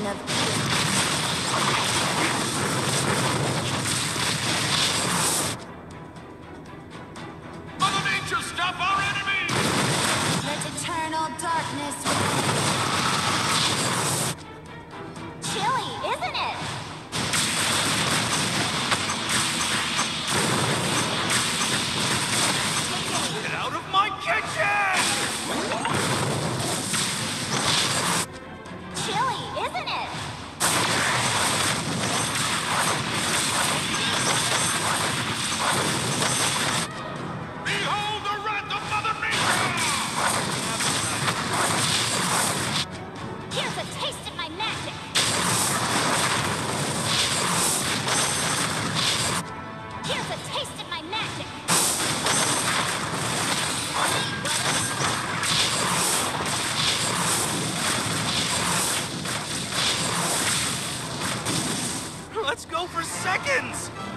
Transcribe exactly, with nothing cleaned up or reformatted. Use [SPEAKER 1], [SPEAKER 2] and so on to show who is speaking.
[SPEAKER 1] of...
[SPEAKER 2] Mother Nature, stop our enemy!
[SPEAKER 1] Let eternal darkness... Chilly, isn't it?
[SPEAKER 2] Get out of my kitchen!
[SPEAKER 1] Chilly, isn't it?
[SPEAKER 2] Behold the wrath of Mother Nature!
[SPEAKER 1] Here's a taste of my magic. Here's a taste of my magic.
[SPEAKER 2] Let's go for seconds!